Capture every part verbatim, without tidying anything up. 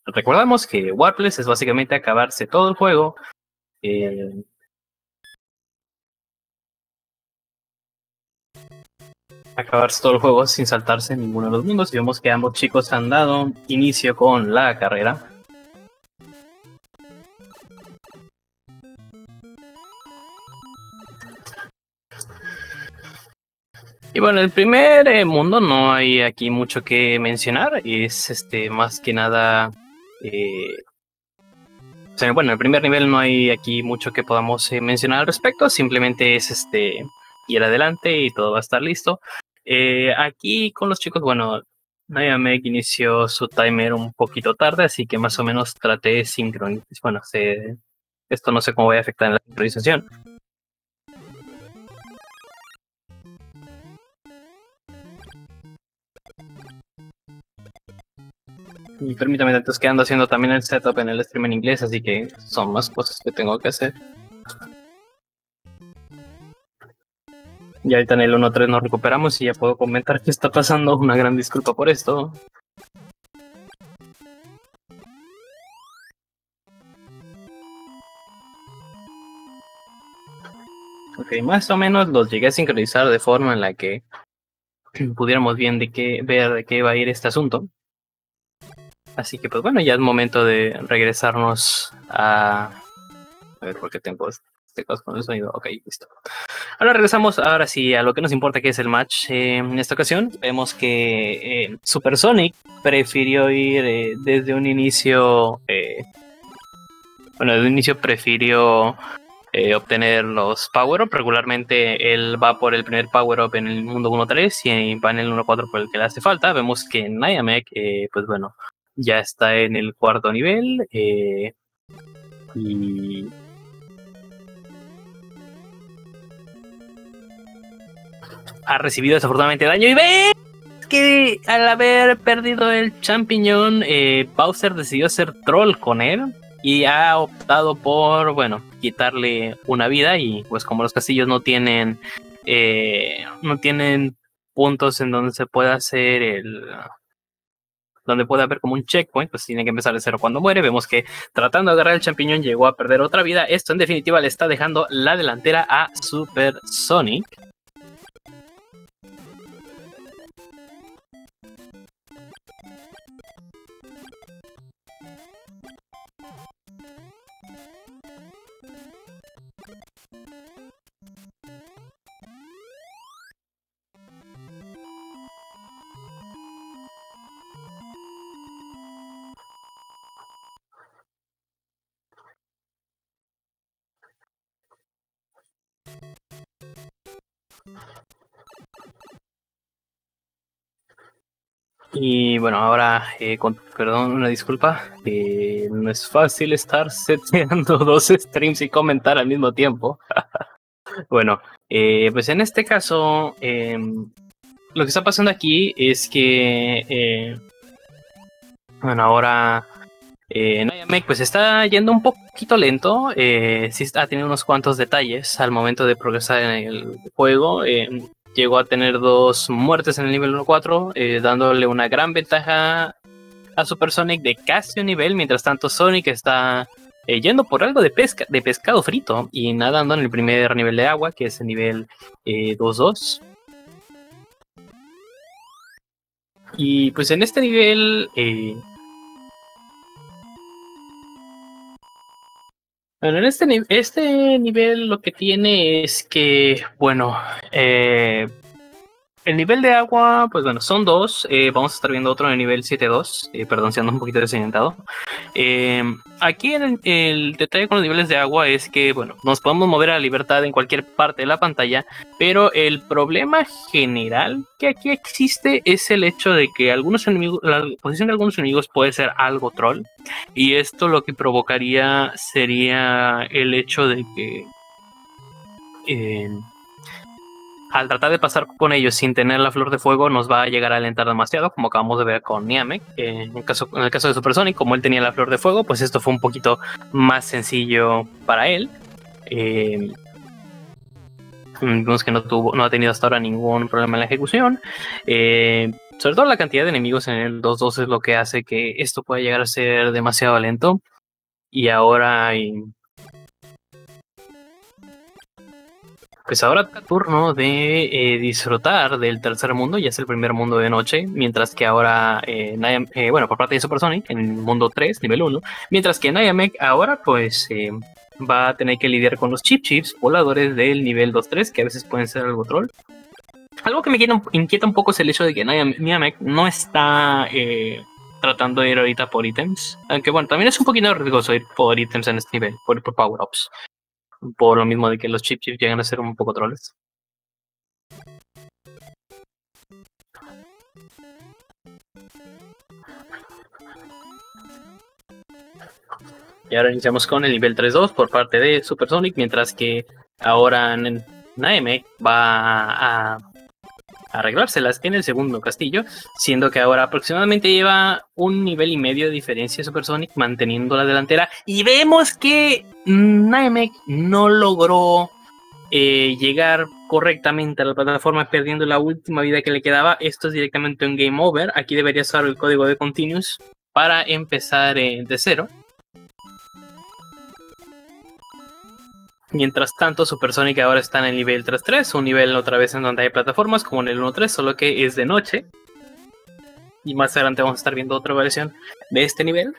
recordamos que Warpless es básicamente acabarse todo el juego. Eh, acabarse todo el juego sin saltarse ninguno de los mundos. Y vemos que ambos chicos han dado inicio con la carrera. Y bueno, el primer eh, mundo no hay aquí mucho que mencionar. Es este más que nada... Eh, o sea, bueno, el primer nivel no hay aquí mucho que podamos eh, mencionar al respecto. Simplemente es este ir adelante y todo va a estar listo. Eh, aquí con los chicos, bueno, Nayamek inició su timer un poquito tarde, así que más o menos traté de sincronizar. Bueno, se, esto no sé cómo va a afectar en la sincronización. Y permítame, entonces que ando haciendo también el setup en el stream en inglés, así que son más cosas que tengo que hacer. Y ahorita en el uno tres nos recuperamos y ya puedo comentar qué está pasando. Una gran disculpa por esto. Ok, más o menos los llegué a sincronizar de forma en la que pudiéramos bien de qué, ver de qué va a ir este asunto. Así que pues bueno, ya es momento de regresarnos a... A ver, ¿por qué tengo este caso con el sonido? Ok, listo. Ahora regresamos, ahora sí, a lo que nos importa, que es el match. Eh, en esta ocasión vemos que eh, Super Sonic prefirió ir eh, desde un inicio... Eh, bueno, desde un inicio prefirió eh, obtener los power-up. Regularmente él va por el primer power-up en el mundo uno tres y va en el uno cuatro por el que le hace falta. Vemos que Nayamek, eh, pues bueno, ya está en el cuarto nivel. Eh, y... ha recibido desafortunadamente daño y ve que al haber perdido el champiñón, eh, Bowser decidió ser troll con él y ha optado por, bueno, quitarle una vida. Y pues como los castillos no tienen eh, no tienen puntos en donde se pueda hacer el donde puede haber como un checkpoint, pues tiene que empezar de cero cuando muere. Vemos que tratando de agarrar el champiñón llegó a perder otra vida. Esto en definitiva le está dejando la delantera a Super Sonic. Y bueno, ahora, eh, con, perdón, una disculpa, eh, no es fácil estar seteando dos streams y comentar al mismo tiempo. Bueno, eh, pues en este caso, eh, lo que está pasando aquí es que, eh, bueno, ahora eh, Nayamek pues está yendo un poquito lento. Eh, sí está teniendo unos cuantos detalles al momento de progresar en el juego. Eh, llegó a tener dos muertes en el nivel uno cuatro, eh, dándole una gran ventaja a Super Sonic de casi un nivel. Mientras tanto, Sonic está eh, yendo por algo de pesca, de pescado frito y nadando en el primer nivel de agua, que es el nivel eh, dos dos. Y pues en este nivel... Eh, bueno, en este, ni este nivel lo que tiene es que, bueno, eh, el nivel de agua, pues bueno, son dos. Eh, vamos a estar viendo otro en el nivel siete dos. Eh, perdón, siendo un poquito desorientado. Eh, aquí el, el detalle con los niveles de agua es que, bueno, nos podemos mover a libertad en cualquier parte de la pantalla, pero el problema general que aquí existe es el hecho de que algunos enemigos, la posición de algunos enemigos puede ser algo troll. Y esto lo que provocaría sería el hecho de que... Eh, al tratar de pasar con ellos sin tener la flor de fuego nos va a llegar a alentar demasiado, como acabamos de ver con Nayamek. Eh, en, el caso, en el caso de Super Sonic, como él tenía la flor de fuego, pues esto fue un poquito más sencillo para él. Eh, vemos que no, tuvo, no ha tenido hasta ahora ningún problema en la ejecución. Eh, sobre todo la cantidad de enemigos en el dos dos es lo que hace que esto pueda llegar a ser demasiado lento. Y ahora hay... Pues ahora toca turno de eh, disfrutar del tercer mundo, ya es el primer mundo de noche, mientras que ahora, eh, Naya- eh, bueno, por parte de Supersonic, en el mundo tres, nivel uno, mientras que Nayamek ahora pues eh, va a tener que lidiar con los Chip Chips voladores del nivel dos tres, que a veces pueden ser algo troll. Algo que me inquieta, inquieta un poco es el hecho de que Nayam- Nayamek no está eh, tratando de ir ahorita por ítems, aunque bueno, también es un poquito riesgoso ir por ítems en este nivel, por, por power-ups. Por lo mismo de que los chip chips llegan a ser un poco troles. Y ahora iniciamos con el nivel tres dos por parte de Supersonic, mientras que ahora Namek va a arreglárselas en el segundo castillo, siendo que ahora aproximadamente lleva un nivel y medio de diferencia Supersonic, manteniendo la delantera. Y vemos que Namek no logró Eh, llegar correctamente a la plataforma perdiendo la última vida que le quedaba. Esto es directamente un game over. Aquí debería usar el código de continuous para empezar eh, de cero. Mientras tanto, Supersonic ahora está en el nivel tres tres, un nivel otra vez en donde hay plataformas como en el uno tres, solo que es de noche. Y más adelante vamos a estar viendo otra versión de este nivel.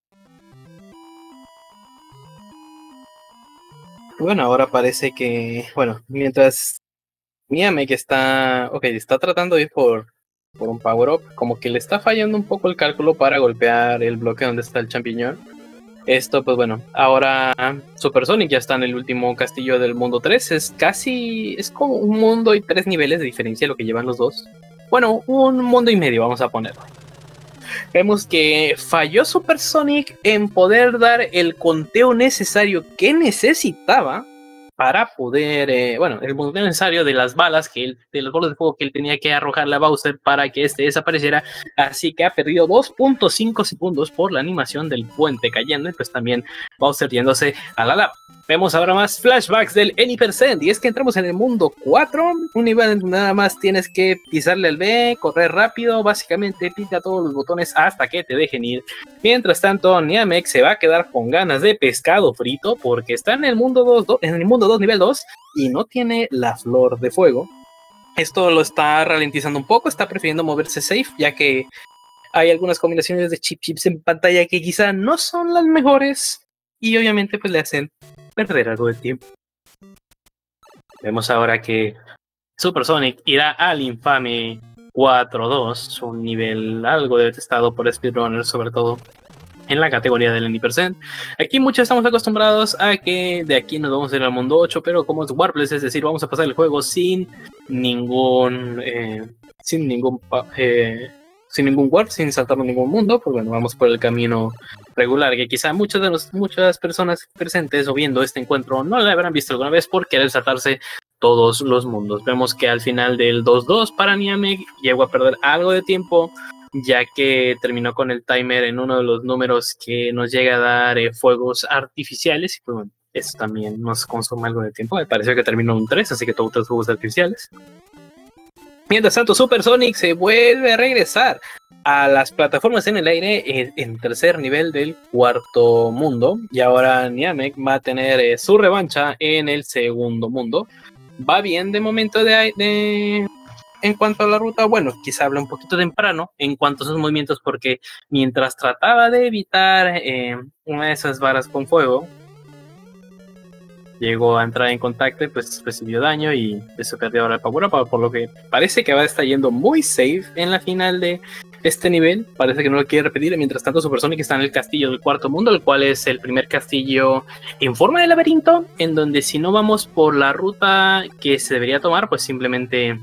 Bueno, ahora parece que, bueno, mientras Namek está, ok, está tratando de ir por, por un power-up, como que le está fallando un poco el cálculo para golpear el bloque donde está el champiñón. Esto, pues bueno, ahora Supersonic ya está en el último castillo del mundo tres, es casi, es como un mundo y tres niveles de diferencia lo que llevan los dos. Bueno, un mundo y medio vamos a ponerlo. Vemos que falló Supersonic en poder dar el conteo necesario que necesitaba para poder, eh, bueno, el conteo necesario de las balas, que él, de los bolas de fuego que él tenía que arrojarle a Bowser para que este desapareciera. Así que ha perdido dos punto cinco segundos por la animación del puente cayendo y pues también Bowser yéndose a la lava. Vemos ahora más flashbacks del Any Percent, y es que entramos en el mundo cuatro, un nivel en donde nada más tienes que pisarle el B, correr rápido, básicamente pica todos los botones hasta que te dejen ir. Mientras tanto, Namek se va a quedar con ganas de pescado frito porque está en el mundo dos, en el mundo dos nivel dos y no tiene la flor de fuego. Esto lo está ralentizando un poco, está prefiriendo moverse safe, ya que hay algunas combinaciones de chip chips en pantalla que quizá no son las mejores y obviamente pues le hacen perder algo de tiempo. Vemos ahora que Supersonic irá al infame cuatro dos, un nivel algo detestado por speedrunners, sobre todo en la categoría del Any Percent. Aquí muchos estamos acostumbrados a que de aquí nos vamos a ir al mundo ocho, pero como es Warpless, es decir, vamos a pasar el juego sin ningún eh, sin ningún eh, sin ningún warp, sin saltarnos ningún mundo, pues bueno, vamos por el camino regular, que quizá muchas de los, muchas personas presentes o viendo este encuentro no lo habrán visto alguna vez por querer saltarse todos los mundos. Vemos que al final del dos dos para Namek llegó a perder algo de tiempo, ya que terminó con el timer en uno de los números que nos llega a dar eh, fuegos artificiales, y pues bueno, eso también nos consume algo de tiempo. Me pareció que terminó un tres, así que tuvo tres fuegos artificiales. Mientras tanto, Supersonic se vuelve a regresar a las plataformas en el aire en, en tercer nivel del cuarto mundo, y ahora Namek va a tener eh, su revancha en el segundo mundo. Va bien de momento de, de en cuanto a la ruta, bueno, quizá habla un poquito temprano en cuanto a sus movimientos, porque mientras trataba de evitar eh, una de esas varas con fuego, llegó a entrar en contacto y pues recibió daño y se perdió ahora el power up, por lo que parece que va a estar yendo muy safe en la final de este nivel. Parece que no lo quiere repetir. Mientras tanto, Supersonic está en el castillo del cuarto mundo, el cual es el primer castillo en forma de laberinto, en donde si no vamos por la ruta que se debería tomar, pues simplemente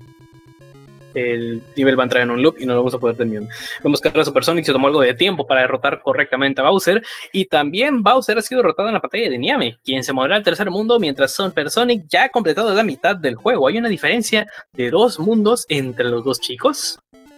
el nivel va a entrar en un loop y no lo vamos a poder terminar. Vemos que ahora Supersonic se tomó algo de tiempo para derrotar correctamente a Bowser, y también Bowser ha sido derrotado en la pantalla de Namek, quien se moverá al tercer mundo, mientras Supersonic ya ha completado la mitad del juego. Hay una diferencia de dos mundos entre los dos chicos.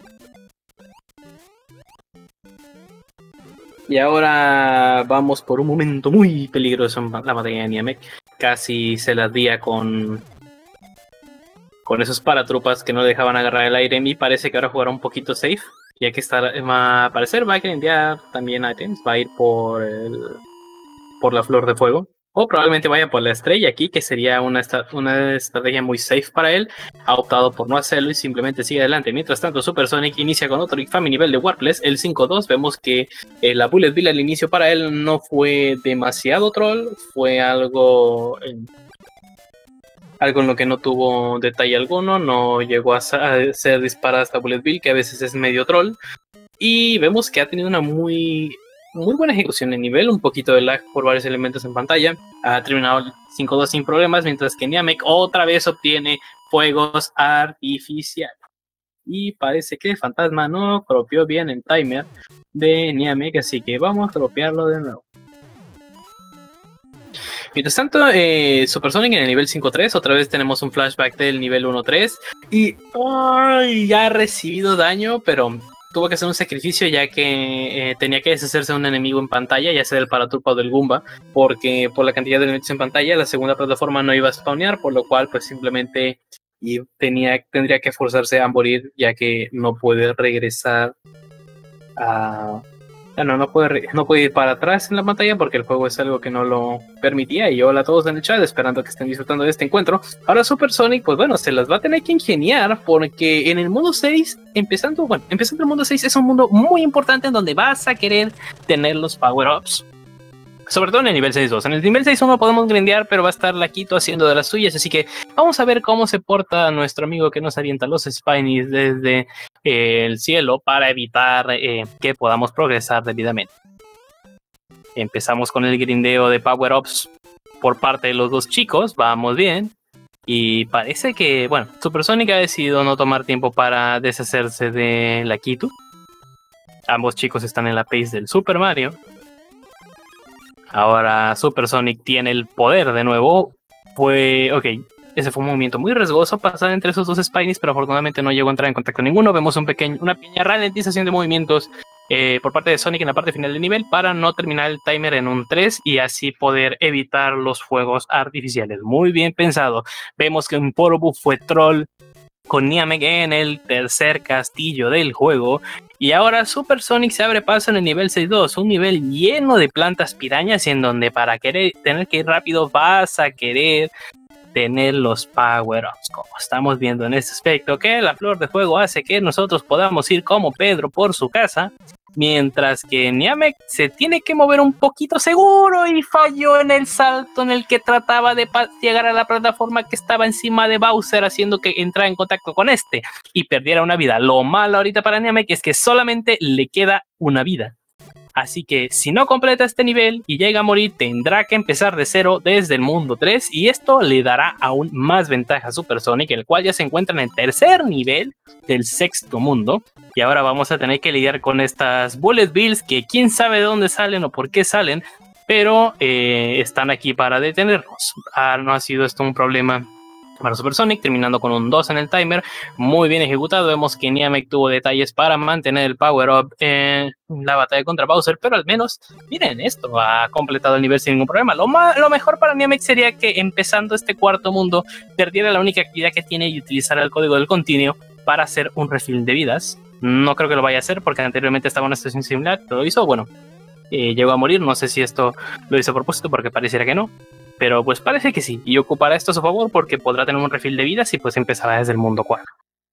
Y ahora vamos por un momento muy peligroso en la batalla de Namek. Casi se las día con con esos paratrupas que no le dejaban agarrar el aire. Y parece que ahora jugará un poquito safe, ya que está, va a parecer, va a grindear también items, va a ir por, el, por la flor de fuego. O probablemente vaya por la estrella aquí, que sería una, una estrategia muy safe para él. Ha optado por no hacerlo y simplemente sigue adelante. Mientras tanto, Supersonic inicia con otro infame nivel de Warpless, el cinco dos. Vemos que eh, la Bullet Bill al inicio para él no fue demasiado troll. Fue algo, eh, algo en lo que no tuvo detalle alguno. No llegó a ser disparada esta Bullet Bill, que a veces es medio troll. Y vemos que ha tenido una muy... muy buena ejecución de nivel, un poquito de lag por varios elementos en pantalla. Ha terminado el cinco dos sin problemas, mientras que Niamek otra vez obtiene fuegos artificiales. Y parece que el fantasma no dropeó bien el timer de Niamek, así que vamos a dropearlo de nuevo. Mientras tanto, eh, Supersonic en el nivel cinco tres, otra vez tenemos un flashback del nivel uno tres. Y ¡ay! Ya ha recibido daño, pero... tuvo que hacer un sacrificio ya que eh, tenía que deshacerse de un enemigo en pantalla, ya sea del Paratrupa o del Goomba, porque por la cantidad de elementos en pantalla la segunda plataforma no iba a spawnear, por lo cual pues simplemente y tenía, tendría que forzarse a morir, ya que no puede regresar a... No, no puede, no puede ir para atrás en la pantalla porque el juego es algo que no lo permitía. Y hola a todos en el chat, esperando que estén disfrutando de este encuentro. Ahora Supersonic, pues bueno, se las va a tener que ingeniar porque en el mundo seis, empezando, bueno, empezando el mundo seis es un mundo muy importante en donde vas a querer tener los power-ups. Sobre todo en el nivel seis dos. En el nivel seis uno podemos grindear, pero va a estar Laquito haciendo de las suyas. Así que vamos a ver cómo se porta nuestro amigo que nos avienta los Spinies desde eh, el cielo para evitar eh, que podamos progresar debidamente. Empezamos con el grindeo de power-ups por parte de los dos chicos. Vamos bien. Y parece que, bueno, Supersonic ha decidido no tomar tiempo para deshacerse de Laquito. Ambos chicos están en la pace del Super Mario. Ahora Supersonic tiene el poder de nuevo. Fue, ok, ese fue un movimiento muy riesgoso pasar entre esos dos Spinies, pero afortunadamente no llegó a entrar en contacto ninguno. Vemos un pequeño, una pequeña ralentización de movimientos eh, por parte de Sonic en la parte final del nivel para no terminar el timer en un tres y así poder evitar los fuegos artificiales. Muy bien pensado. Vemos que un Porobu fue troll con Niamek en el tercer castillo del juego. Y ahora Supersonic se abre paso en el nivel seis dos, un nivel lleno de plantas pirañas y en donde para querer tener que ir rápido vas a querer tener los power-ups, como estamos viendo en este aspecto, que la flor de fuego hace que nosotros podamos ir como Pedro por su casa, mientras que Niamek se tiene que mover un poquito seguro y falló en el salto en el que trataba de llegar a la plataforma que estaba encima de Bowser, haciendo que entrara en contacto con este y perdiera una vida. Lo malo ahorita para Niamek es que solamente le queda una vida. Así que si no completa este nivel y llega a morir, tendrá que empezar de cero desde el mundo tres y esto le dará aún más ventaja a Supersonic, el cual ya se encuentra en el tercer nivel del sexto mundo. Y ahora vamos a tener que lidiar con estas Bullet Bills que quién sabe de dónde salen o por qué salen, pero eh, están aquí para detenernos. Ah, no ha sido esto un problema para Supersonic, terminando con un dos en el timer, muy bien ejecutado. Vemos que Niamek tuvo detalles para mantener el power up en la batalla contra Bowser, pero al menos, miren esto, ha completado el nivel sin ningún problema. Lo, lo mejor para Niamek sería que empezando este cuarto mundo, perdiera la única actividad que tiene y utilizara el código del continuo para hacer un refill de vidas. No creo que lo vaya a hacer porque anteriormente estaba en una situación similar, lo hizo, bueno, eh, llegó a morir, no sé si esto lo hizo a propósito porque pareciera que no. Pero pues parece que sí, y ocupará esto a su favor porque podrá tener un refill de vidas y pues empezará desde el mundo cuatro.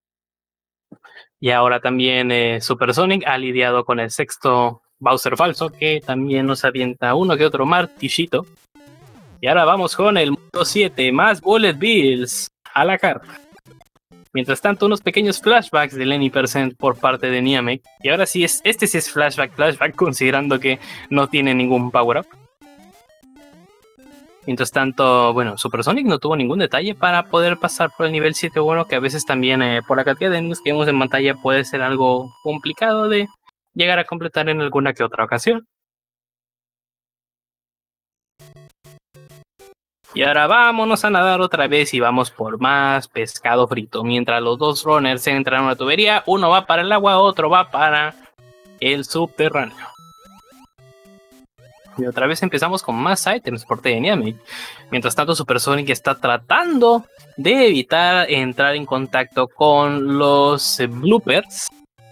Y ahora también eh, Supersonic ha lidiado con el sexto Bowser falso, que también nos avienta uno que otro martillito. Y ahora vamos con el mundo siete, más Bullet Bills a la carta. Mientras tanto, unos pequeños flashbacks de Lenny Percent por parte de Niamek. Y ahora sí, es, este sí es flashback, flashback, considerando que no tiene ningún power-up. Mientras tanto, bueno, Supersonic no tuvo ningún detalle para poder pasar por el nivel siete uno, que a veces también eh, por la cantidad de enemigos que vemos en pantalla puede ser algo complicado de llegar a completar en alguna que otra ocasión. Y ahora vámonos a nadar otra vez y vamos por más pescado frito. Mientras los dos runners entran a una tubería, uno va para el agua, otro va para el subterráneo. Y otra vez empezamos con más items por parte de Niamek. Mientras tanto, Supersonic está tratando de evitar entrar en contacto con los eh, bloopers,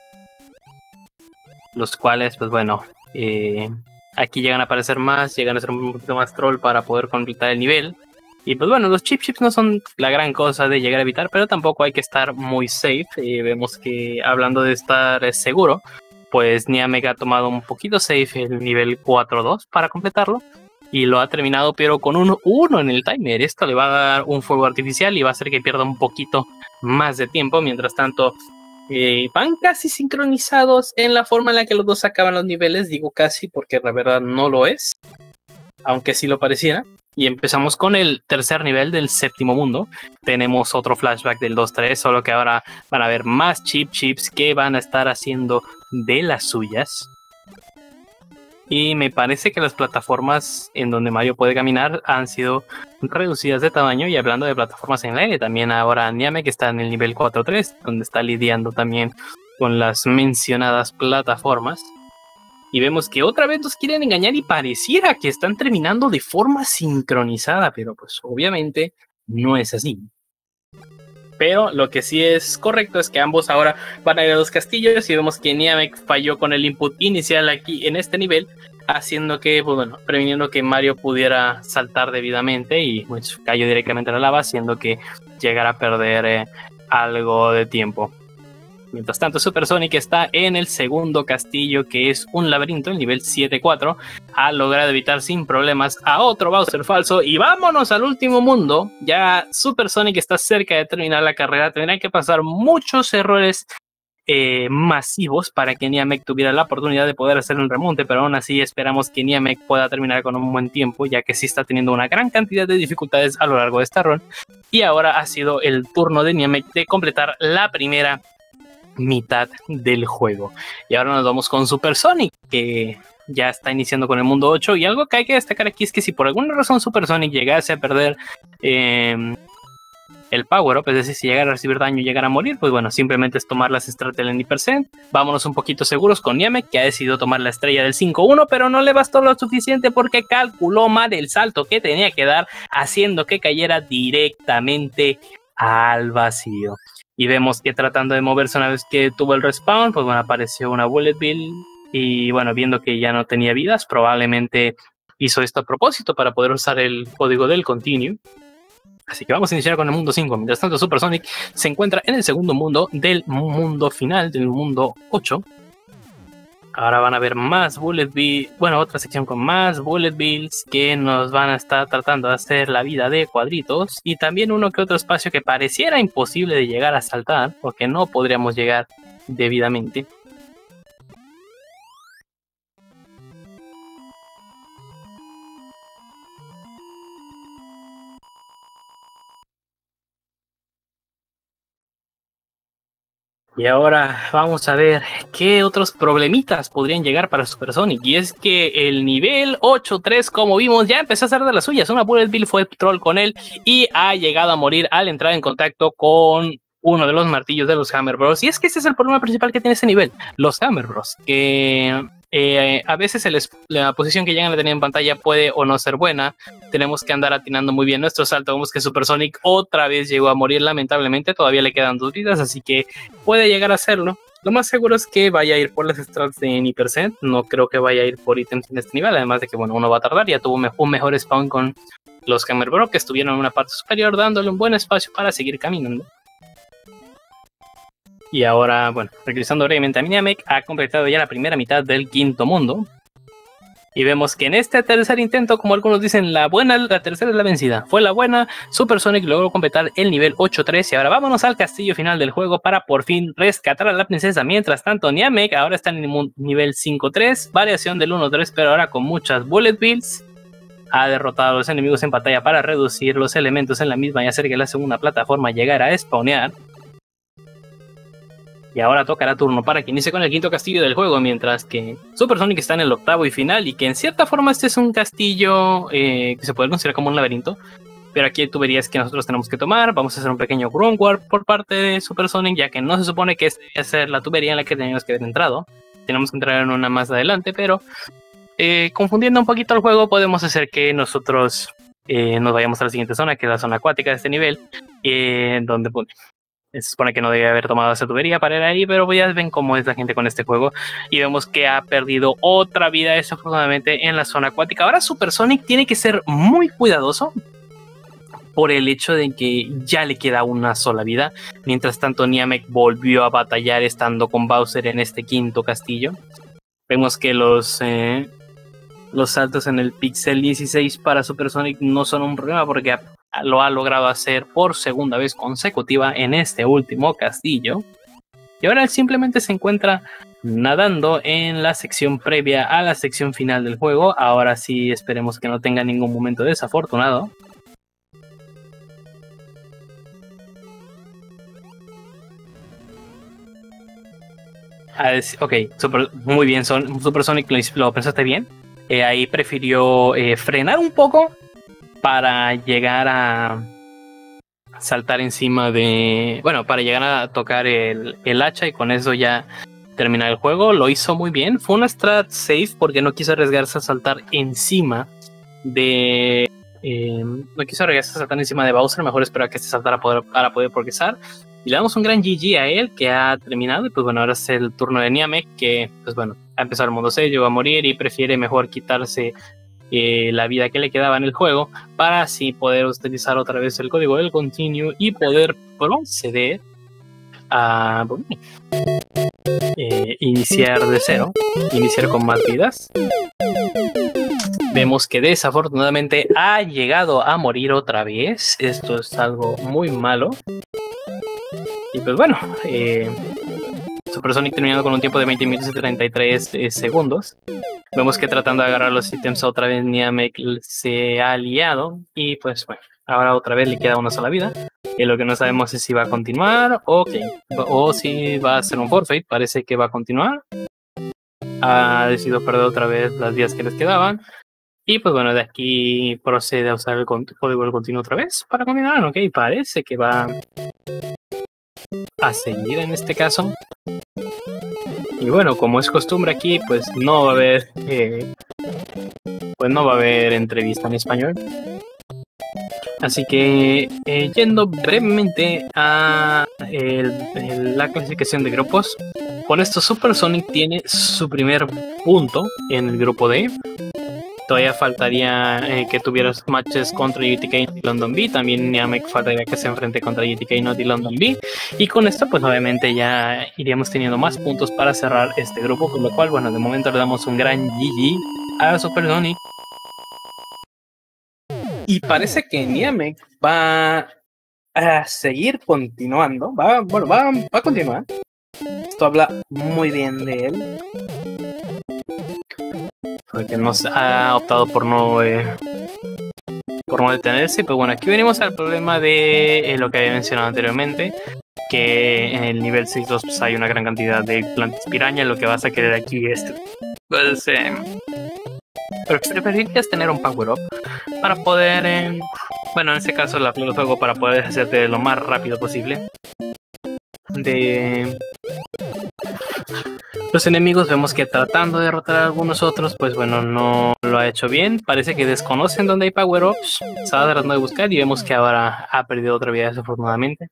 los cuales, pues bueno, eh, aquí llegan a aparecer más, llegan a ser un poquito más troll para poder completar el nivel. Y pues bueno, los chip chips no son la gran cosa de llegar a evitar, pero tampoco hay que estar muy safe. Eh, vemos que hablando de estar eh, seguro, pues Niamek ha tomado un poquito safe el nivel cuatro dos para completarlo. Y lo ha terminado, pero con un uno en el timer. Esto le va a dar un fuego artificial y va a hacer que pierda un poquito más de tiempo. Mientras tanto, eh, van casi sincronizados en la forma en la que los dos acaban los niveles. Digo casi porque la verdad no lo es, aunque sí lo pareciera. Y empezamos con el tercer nivel del séptimo mundo. Tenemos otro flashback del dos tres, solo que ahora van a haber más chip chips que van a estar haciendo de las suyas. Y me parece que las plataformas en donde Mario puede caminar han sido reducidas de tamaño. Y hablando de plataformas en el aire, también ahora Niamek está en el nivel cuatro tres, donde está lidiando también con las mencionadas plataformas. Y vemos que otra vez nos quieren engañar y pareciera que están terminando de forma sincronizada, pero pues obviamente no es así. Pero lo que sí es correcto es que ambos ahora van a ir a los castillos y vemos que Niamek falló con el input inicial aquí en este nivel, haciendo que, pues bueno, previniendo que Mario pudiera saltar debidamente y pues cayó directamente a la lava, haciendo que llegara a perder eh, algo de tiempo. Mientras tanto, Super Sonic está en el segundo castillo, que es un laberinto, el nivel siete cuatro. Ha logrado evitar sin problemas a otro Bowser falso. Y vámonos al último mundo. Ya Super Sonic está cerca de terminar la carrera. Tendrán que pasar muchos errores eh, masivos para que Niamek tuviera la oportunidad de poder hacer un remonte. Pero aún así esperamos que Niamek pueda terminar con un buen tiempo, ya que sí está teniendo una gran cantidad de dificultades a lo largo de esta run. Y ahora ha sido el turno de Niamek de completar la primera mitad del juego. Y ahora nos vamos con Super Sonic, que ya está iniciando con el mundo ocho. Y algo que hay que destacar aquí es que si por alguna razón Super Sonic llegase a perder eh, el power up, es decir, si llegara a recibir daño y llegara a morir, pues bueno, simplemente es tomar las estrellas del N percent. Vámonos un poquito seguros con Niamek, que ha decidido tomar la estrella del cinco uno, pero no le bastó lo suficiente porque calculó mal el salto que tenía que dar, haciendo que cayera directamente al vacío. Y vemos que tratando de moverse una vez que tuvo el respawn, pues bueno, apareció una Bullet Bill. Y bueno, viendo que ya no tenía vidas, probablemente hizo esto a propósito para poder usar el código del Continue. Así que vamos a iniciar con el mundo cinco. Mientras tanto, Super Sonic se encuentra en el segundo mundo del mundo final, del mundo ocho. Ahora van a ver más Bullet Bills, bueno, otra sección con más Bullet Bills que nos van a estar tratando de hacer la vida de cuadritos. Y también uno que otro espacio que pareciera imposible de llegar a saltar, porque no podríamos llegar debidamente. Y ahora vamos a ver qué otros problemitas podrían llegar para Super Sonic. Y es que el nivel ocho tres, como vimos, ya empezó a hacer de las suyas. Una Bullet Bill fue troll con él y ha llegado a morir al entrar en contacto con uno de los martillos de los Hammer Bros. Y es que ese es el problema principal que tiene ese nivel, los Hammer Bros. Que eh, a veces el, la posición que llegan a tener en pantalla puede o no ser buena. Tenemos que andar atinando muy bien nuestro salto. Vemos que Super Sonic otra vez llegó a morir, lamentablemente. Todavía le quedan dos vidas, así que puede llegar a hacerlo. Lo más seguro es que vaya a ir por las strats de N percent. No creo que vaya a ir por ítems en este nivel. Además de que, bueno, uno va a tardar. Ya tuvo un mejor spawn con los Hammer Bros, que estuvieron en una parte superior, dándole un buen espacio para seguir caminando. Y ahora, bueno, regresando brevemente a Niamek, ha completado ya la primera mitad del quinto mundo. Y vemos que en este tercer intento, como algunos dicen, la buena, la tercera es la vencida. Fue la buena, Super Sonic logró completar el nivel ocho tres. Y ahora vámonos al castillo final del juego para por fin rescatar a la princesa. Mientras tanto, Niamek ahora está en el nivel cinco tres, variación del uno tres, pero ahora con muchas Bullet Bills. Ha derrotado a los enemigos en pantalla para reducir los elementos en la misma y hacer que la segunda plataforma llegara a spawnear. Y ahora tocará turno para que inicie con el quinto castillo del juego, mientras que Super Sonic está en el octavo y final, y que en cierta forma este es un castillo eh, que se puede considerar como un laberinto, pero aquí hay tuberías que nosotros tenemos que tomar. Vamos a hacer un pequeño ground warp por parte de Super Sonic, ya que no se supone que esta debe ser la tubería en la que tenemos que haber entrado. Tenemos que entrar en una más adelante, pero eh, confundiendo un poquito el juego podemos hacer que nosotros eh, nos vayamos a la siguiente zona, que es la zona acuática de este nivel, eh, donde pues, se supone que no debía haber tomado esa tubería para ir ahí, pero ya ven cómo es la gente con este juego y vemos que ha perdido otra vida desafortunadamente en la zona acuática. Ahora Super Sonic tiene que ser muy cuidadoso por el hecho de que ya le queda una sola vida. Mientras tanto, Namek volvió a batallar estando con Bowser en este quinto castillo. Vemos que los, eh, los saltos en el Pixel dieciséis para Super Sonic no son un problema porque lo ha logrado hacer por segunda vez consecutiva en este último castillo. Y ahora él simplemente se encuentra nadando en la sección previa a la sección final del juego. Ahora sí, esperemos que no tenga ningún momento desafortunado. Ah, ok, super, muy bien, son, Super Sonic lo, lo pensaste bien. Eh, ahí prefirió eh, frenar un poco para llegar a saltar encima de... Bueno, para llegar a tocar el, el hacha y con eso ya terminar el juego. Lo hizo muy bien. Fue una strat safe porque no quiso arriesgarse a saltar encima de... Eh, no quiso arriesgarse a saltar encima de Bowser. Mejor esperar a que se saltara para poder, para poder progresar. Y le damos un gran G G a él que ha terminado. Y pues bueno, ahora es el turno de Namek que pues bueno, ha empezado el mundo seis, llegó a morir y prefiere mejor quitarse eh, la vida que le quedaba en el juego para así poder utilizar otra vez el código del continue y poder proceder a bueno, eh, iniciar de cero, iniciar con más vidas. Vemos que desafortunadamente ha llegado a morir otra vez. Esto es algo muy malo. Y pues bueno, eh, Super Sonic terminando con un tiempo de veinte minutos y treinta y tres eh, segundos. Vemos que tratando de agarrar los ítems otra vez Namek se ha liado. Y pues bueno, ahora otra vez le queda una sola vida. Y lo que no sabemos es si va a continuar o, okay, o si va a ser un forfeit. Parece que va a continuar. Ha decidido perder otra vez las vidas que les quedaban. Y pues bueno, de aquí procede a usar el código del continuo otra vez para continuar. Ok, parece que va a seguir en este caso. Y bueno, como es costumbre aquí, pues no va a haber eh, pues no va a haber entrevista en español. Así que eh, yendo brevemente a el, el, la clasificación de grupos, con esto Super Sonic tiene su primer punto en el grupo D. Todavía faltaría eh, que tuvieras matches contra U T K y London B. También Namek faltaría que se enfrente contra U T K y London B. Y con esto, pues obviamente ya iríamos teniendo más puntos para cerrar este grupo. Con lo cual, bueno, de momento le damos un gran G G a Super Sonic. Y parece que Namek va a seguir continuando. Va, bueno, va, va a continuar. Esto habla muy bien de él. Porque nos ha optado por no eh, por no detenerse. Pero bueno, aquí venimos al problema de eh, lo que había mencionado anteriormente, que en el nivel seis dos pues, hay una gran cantidad de plantas piraña. Lo que vas a querer aquí es pues eh, pero preferirías tener un power up para poder eh, bueno, en este caso la flor de fuego, para poder hacerte lo más rápido posible de los enemigos. Vemos que tratando de derrotar a algunos otros, pues bueno, no lo ha hecho bien. Parece que desconocen dónde hay power-ups. Estaba tratando de buscar y vemos que ahora ha perdido otra vida desafortunadamente.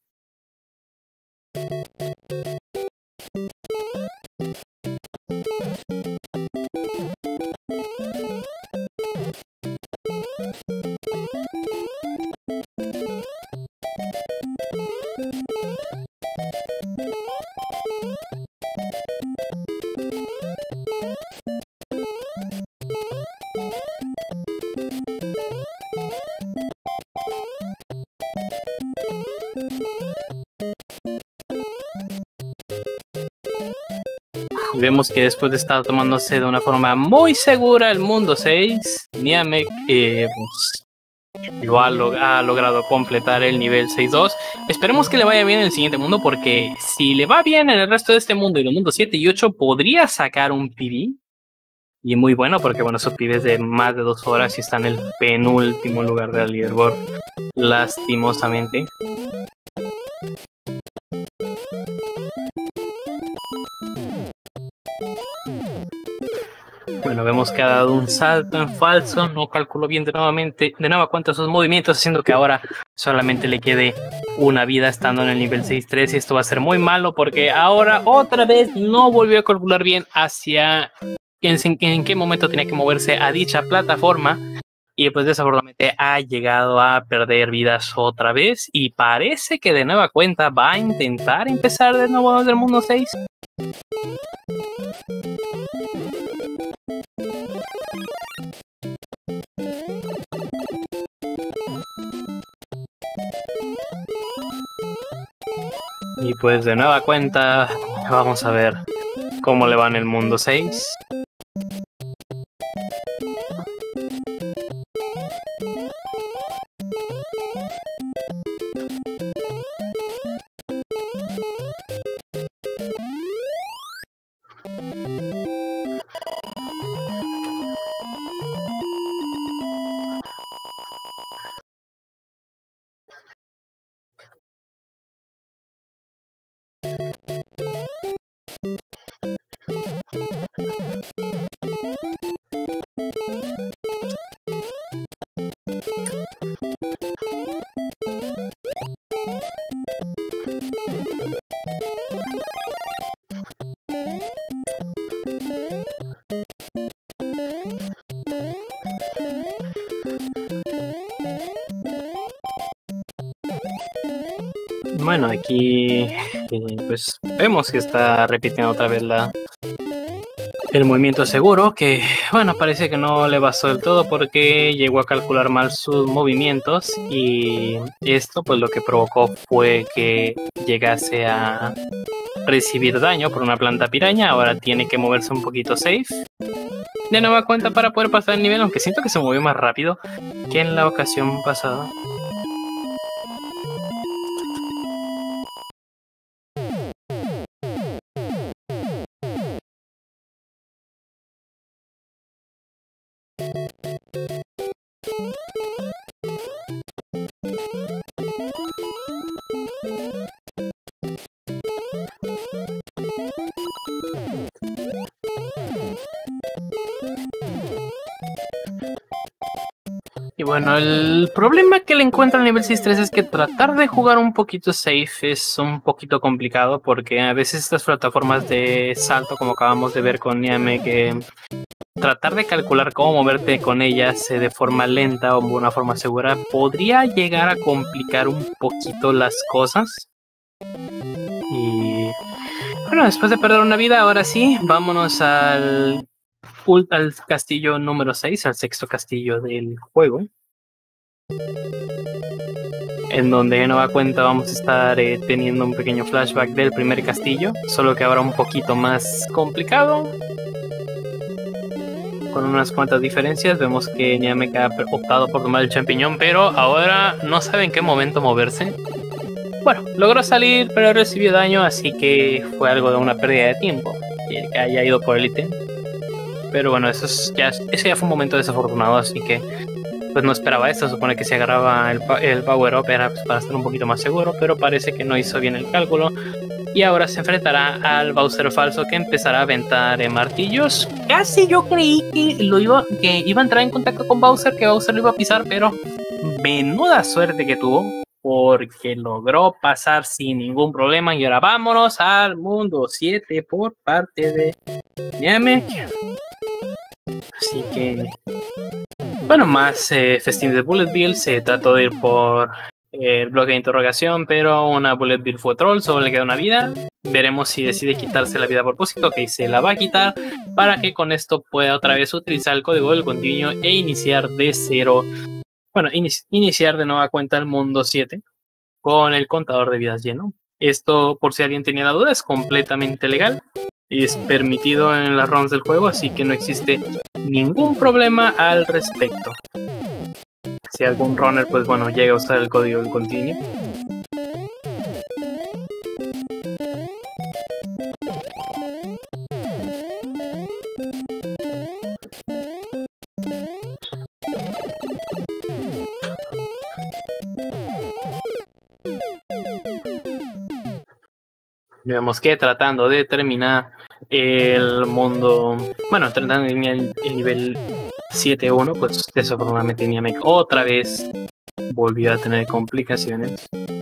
Vemos que después de estar tomándose de una forma muy segura el mundo seis, Namek eh, pues, lo ha, log ha logrado completar el nivel seis dos. Esperemos que le vaya bien en el siguiente mundo, porque si le va bien en el resto de este mundo y los mundos siete y ocho, podría sacar un P B. Y muy bueno, porque bueno, esos pibes de más de dos horas y están en el penúltimo lugar del leaderboard, lastimosamente. Bueno, bueno, vemos que ha dado un salto en falso, no calculó bien de nuevamente, de nueva cuenta sus movimientos, haciendo que ahora solamente le quede una vida estando en el nivel seis tres, y esto va a ser muy malo porque ahora otra vez no volvió a calcular bien hacia en, en qué momento tenía que moverse a dicha plataforma, y pues desafortunadamente ha llegado a perder vidas otra vez, y parece que de nueva cuenta va a intentar empezar de nuevo desde el mundo seis. Y pues de nueva cuenta vamos a ver cómo le va en el mundo seis. Bueno, aquí eh, pues vemos que está repitiendo otra vez la el movimiento seguro, que bueno, parece que no le bastó del todo porque llegó a calcular mal sus movimientos, y esto pues lo que provocó fue que llegase a recibir daño por una planta piraña. Ahora tiene que moverse un poquito safe de nueva cuenta para poder pasar el nivel, aunque siento que se movió más rápido que en la ocasión pasada. Y bueno, el problema que le encuentra al nivel seis tres es que tratar de jugar un poquito safe es un poquito complicado, porque a veces estas plataformas de salto, como acabamos de ver con Niame, que tratar de calcular cómo moverte con ellas de forma lenta o de una forma segura podría llegar a complicar un poquito las cosas. Y bueno, después de perder una vida, ahora sí, vámonos al al castillo número seis, al sexto castillo del juego, en donde de nueva cuenta vamos a estar eh, teniendo un pequeño flashback del primer castillo, solo que ahora un poquito más complicado, con unas cuantas diferencias. Vemos que Niamek ha optado por tomar el champiñón, pero ahora no sabe en qué momento moverse. Bueno, logró salir, pero recibió daño, así que fue algo de una pérdida de tiempo que haya ido por el ítem. Pero bueno, eso es ya, ese ya fue un momento desafortunado, así que pues no esperaba esto. Supone que si agarraba el, el power up era pues, para estar un poquito más seguro, pero parece que no hizo bien el cálculo, y ahora se enfrentará al Bowser falso, que empezará a aventar eh, martillos. Casi yo creí que, lo iba, que iba a entrar en contacto con Bowser, que Bowser lo iba a pisar, pero menuda suerte que tuvo, porque logró pasar sin ningún problema. Y ahora vámonos al mundo siete por parte de Niamek. Así que, bueno, más eh, Festín de Bullet Bill. Se trató de ir por eh, el bloque de interrogación, pero una Bullet Bill fue troll, solo le queda una vida. Veremos si decide quitarse la vida a propósito, que se la va a quitar, para que con esto pueda otra vez utilizar el código del continuo e iniciar de cero. Bueno, in iniciar de nueva cuenta el mundo siete con el contador de vidas lleno. Esto, por si alguien tenía la duda, es completamente legal y es permitido en las runs del juego, así que no existe ningún problema al respecto. Si algún runner, pues bueno, llega a usar el código del continuo. Vemos que tratando de terminar el mundo, bueno, entrando en el, el nivel siete uno, pues desafortunadamente Namek otra vez volvió a tener complicaciones.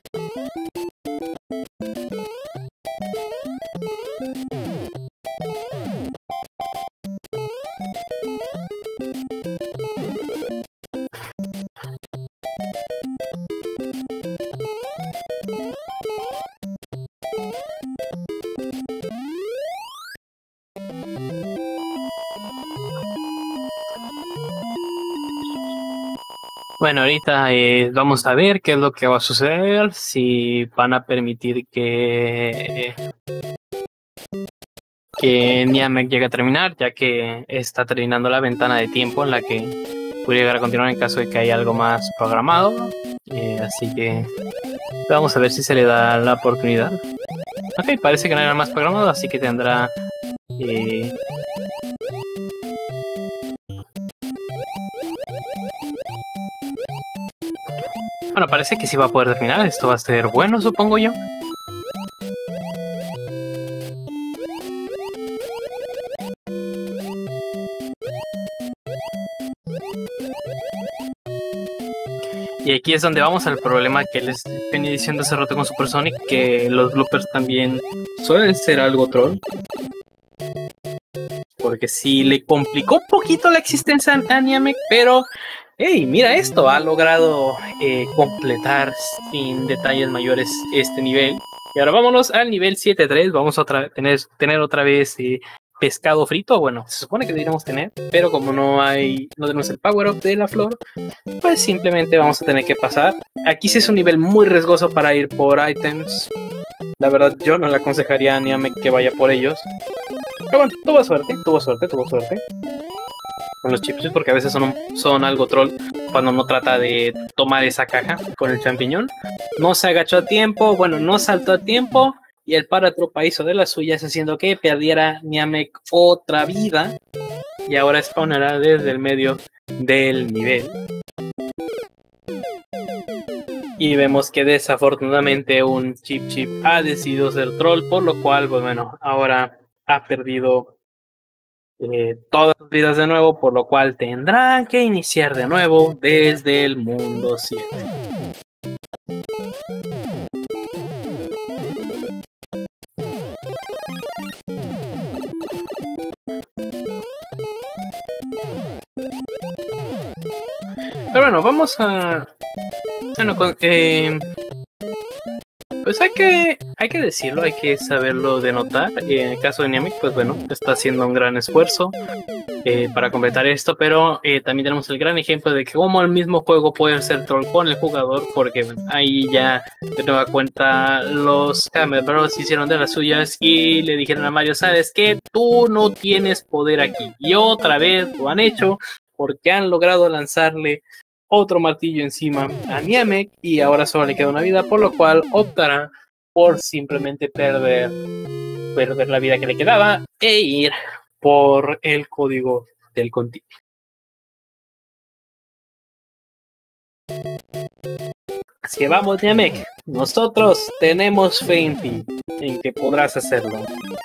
Bueno, ahorita eh, vamos a ver qué es lo que va a suceder, si van a permitir que, que Namek llegue a terminar, ya que está terminando la ventana de tiempo en la que puede llegar a continuar en caso de que haya algo más programado. Eh, así que vamos a ver si se le da la oportunidad. Ok, parece que no hay nada más programado, así que tendrá... Eh, Bueno, parece que sí va a poder terminar. Esto va a ser bueno, supongo yo. Y aquí es donde vamos al problema que les venía diciendo hace rato con Supersonic, que los bloopers también suelen ser algo troll. Porque sí le complicó un poquito la existencia a Namek, pero... ¡Hey, mira esto! Ha logrado eh, completar sin detalles mayores este nivel. Y ahora vámonos al nivel siete tres. Vamos a otra, tener, tener otra vez eh, pescado frito. Bueno, se supone que deberíamos tener, pero como no hay, no tenemos el power up de la flor, pues simplemente vamos a tener que pasar. Aquí sí es un nivel muy riesgoso para ir por items. La verdad, yo no le aconsejaría a Namek que vaya por ellos. Pero bueno, tuvo suerte, tuvo suerte, tuvo suerte. Con los chips, porque a veces son, un, son algo troll cuando no trata de tomar esa caja con el champiñón. No se agachó a tiempo, bueno, no saltó a tiempo, y el paratropa hizo de las suyas, haciendo que perdiera Namek otra vida, y ahora spawnará desde el medio del nivel. Y vemos que desafortunadamente un chip chip ha decidido ser troll, por lo cual, pues bueno, ahora ha perdido Eh, todas las vidas de nuevo, por lo cual tendrán que iniciar de nuevo desde el mundo siete. Pero bueno, vamos a... Bueno, con, eh, pues hay que, hay que decirlo, hay que saberlo denotar. Y en el caso de Namek, pues bueno, está haciendo un gran esfuerzo eh, para completar esto, pero eh, también tenemos el gran ejemplo de que como el mismo juego puede ser troll con el jugador, porque bueno, ahí ya de nueva cuenta los Hammer Bros hicieron de las suyas y le dijeron a Mario, sabes que tú no tienes poder aquí, y otra vez lo han hecho porque han logrado lanzarle otro martillo encima a Namek y ahora solo le queda una vida, por lo cual optará por simplemente perder, perder la vida que le quedaba e ir por el código del continuo. Así que vamos, Namek, nosotros tenemos fe en ti, en que podrás hacerlo.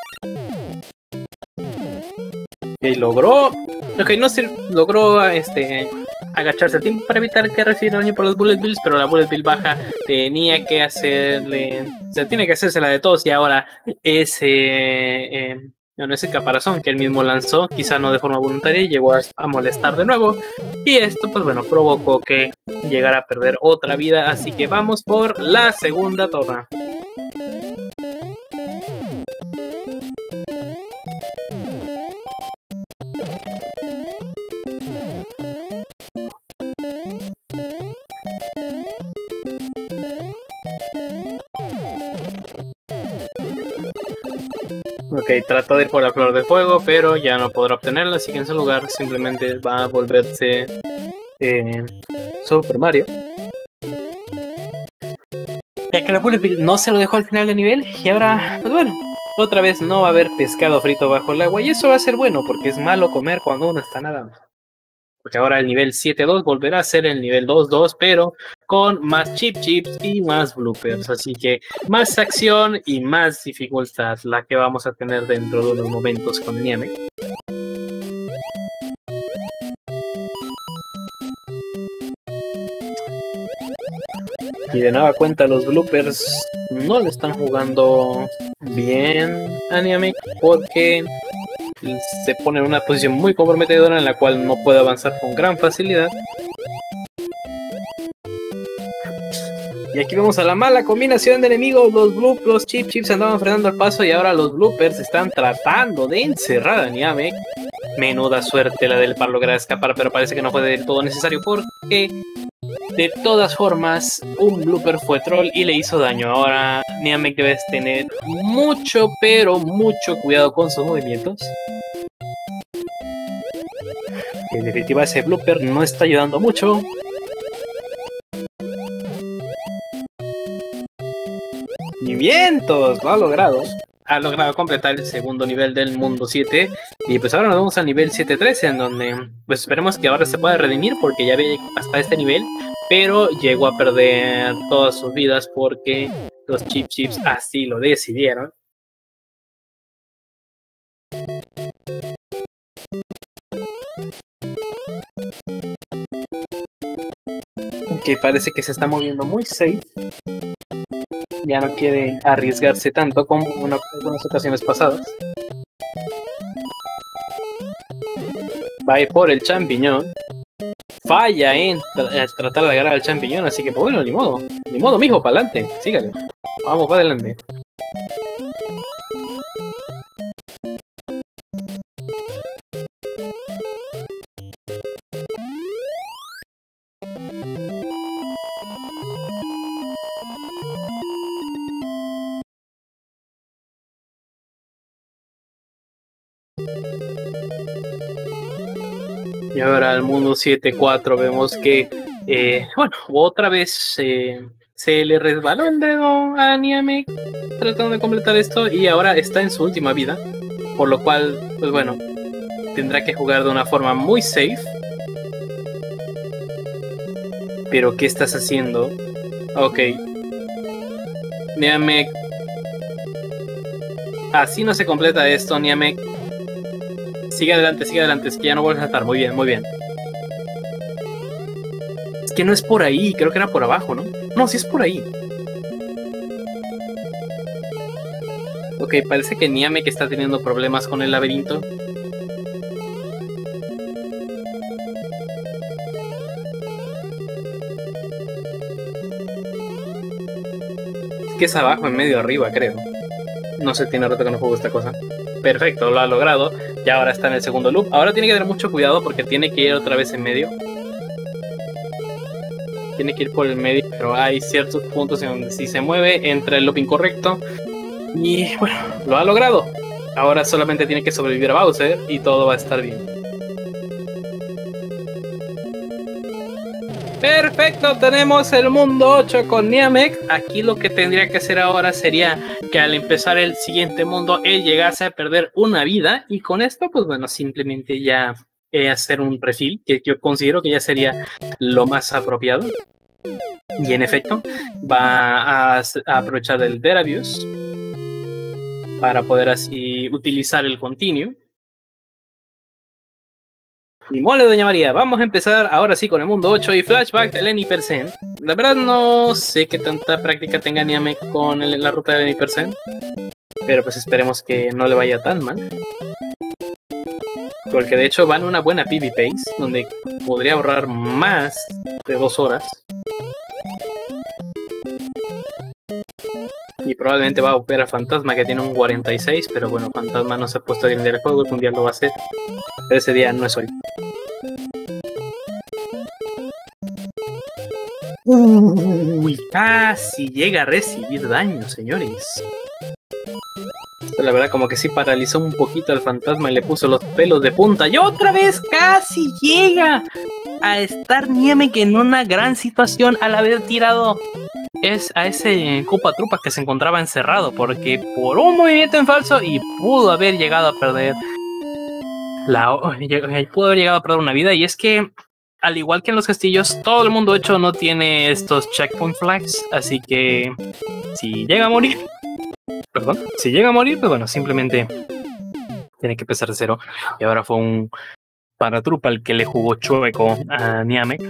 Y logró, ok, no se logró este agacharse a tiempo para evitar que recibiera daño por los Bullet Bills, pero la Bullet Bill baja tenía que hacerle, o sea, tiene que hacerse la de todos, y ahora ese, eh, bueno, ese caparazón que él mismo lanzó, quizá no de forma voluntaria, llegó a, a molestar de nuevo, y esto pues bueno, provocó que llegara a perder otra vida, así que vamos por la segunda torre. Ok, trató de ir por la flor de fuego, pero ya no podrá obtenerla, así que en su lugar simplemente va a volverse eh, Super Mario. Ya que la Bullet Bill no se lo dejó al final del nivel, y ahora, pues bueno, otra vez no va a haber pescado frito bajo el agua, y eso va a ser bueno, porque es malo comer cuando uno está nadando. Porque ahora el nivel siete dos volverá a ser el nivel dos dos, pero con más chip chips y más bloopers. Así que más acción y más dificultad la que vamos a tener dentro de unos momentos con Niame. Y de nueva cuenta los bloopers no le están jugando bien a Niame porque se pone en una posición muy comprometedora en la cual no puede avanzar con gran facilidad. Y aquí vemos a la mala combinación de enemigos. Los bloopers, los chip chips andaban frenando el paso y ahora los bloopers están tratando de encerrar a Niame. Menuda suerte la del par lograr escapar, pero parece que no fue del todo necesario porque de todas formas un blooper fue troll y le hizo daño. Ahora Niame debes tener mucho pero mucho cuidado con sus movimientos. En definitiva ese blooper no está ayudando mucho. Y vientos, lo ha logrado. Ha logrado completar el segundo nivel del mundo siete. Y pues ahora nos vamos al nivel siete trece, en donde pues esperemos que ahora se pueda redimir porque ya había hasta este nivel, pero llegó a perder todas sus vidas porque los chip chips así lo decidieron. Que parece que se está moviendo muy safe. Ya no quiere arriesgarse tanto como en algunas ocasiones pasadas. Va a ir por el champiñón. Falla en tra tratar de agarrar al champiñón, así que pues bueno, ni modo. Ni modo, mijo, para adelante. Sígale. Vamos para adelante. Y ahora al mundo siete cuatro vemos que, eh, bueno, otra vez eh, se le resbaló el dedo a Niame tratando de completar esto y ahora está en su última vida, por lo cual, pues bueno, tendrá que jugar de una forma muy safe. Pero, ¿qué estás haciendo? Ok. Niame. Así no se completa esto, Niame. Sigue adelante, sigue adelante, es que ya no vuelves a estar. Muy bien, muy bien. Es que no es por ahí, creo que era por abajo, ¿no? No, sí es por ahí. Ok, parece que Niame que está teniendo problemas con el laberinto. Es que es abajo, en medio, arriba, creo. No sé, tiene rato que no juego esta cosa. Perfecto, lo ha logrado. Ya ahora está en el segundo loop. Ahora tiene que tener mucho cuidado porque tiene que ir otra vez en medio. Tiene que ir por el medio, pero hay ciertos puntos en donde si se mueve, entra el loop incorrecto. Y bueno, lo ha logrado. Ahora solamente tiene que sobrevivir a Bowser y todo va a estar bien. Perfecto, tenemos el mundo ocho con Niame. Aquí lo que tendría que hacer ahora sería que al empezar el siguiente mundo él llegase a perder una vida y con esto pues bueno, simplemente ya eh, hacer un refill que yo considero que ya sería lo más apropiado. Y en efecto va a, a aprovechar el Deravius para poder así utilizar el Continue. Y mole, doña María, vamos a empezar ahora sí con el mundo ocho y flashback de Lenny Percent. La verdad no sé qué tanta práctica tenga Niame con el, la ruta de Lenny Percent, pero pues esperemos que no le vaya tan mal. Porque de hecho van una buena P V Pace, donde podría ahorrar más de dos horas. Y probablemente va a operar a Fantasma, que tiene un cuarenta y seis, pero bueno, Fantasma no se ha puesto a grindar el juego, un día lo va a hacer, pero ese día no es hoy. Uy, casi llega a recibir daño, señores. Esto, la verdad, como que sí paralizó un poquito al Fantasma y le puso los pelos de punta. Y otra vez casi llega a estar Niame que en una gran situación al haber tirado es a ese Koopa Troopa que se encontraba encerrado, porque por un movimiento en falso y pudo haber llegado a perder la pudo haber llegado a perder una vida. Y es que al igual que en los castillos, todo el mundo hecho no tiene estos checkpoint flags, así que si llega a morir, perdón, si llega a morir, pues bueno, simplemente tiene que empezar de cero. Y ahora fue un Paratroopa el que le jugó chueco a Namek.